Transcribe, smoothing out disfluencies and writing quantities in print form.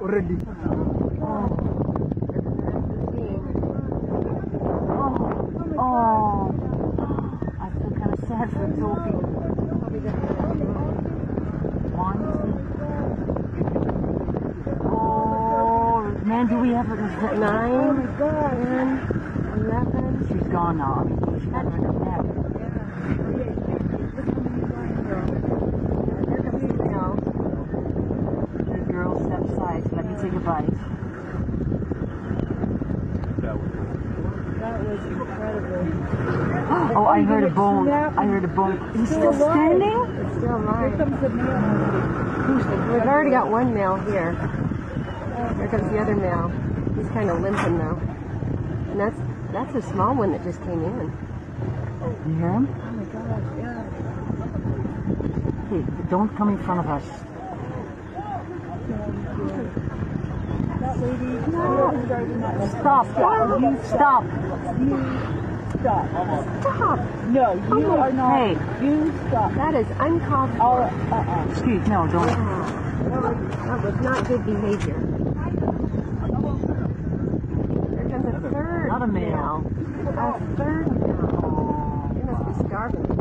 already. Oh, I feel kind of sad for Toby. One. Oh, man, do we have it? 9, 10, 11. She's gone now. She's had her nap. Here comes the mail. Good girl, step aside. Let me take a bite. That was incredible. Oh, I heard a bone. I heard a bone. He's still standing? It's still alive. Here comes the mail. We've already got one male here. Here comes the other male. He's kind of limping though. And that's a small one that just came in. You hear him? Oh my gosh, yeah. Hey, don't come in front of us. That lady, Stop. You stop. stop. Stop! No, you are not. Hey. You stop. That is uncalled for. Excuse, no, don't. That was not good behavior. There comes a third Not a male. A third male. You must be starving.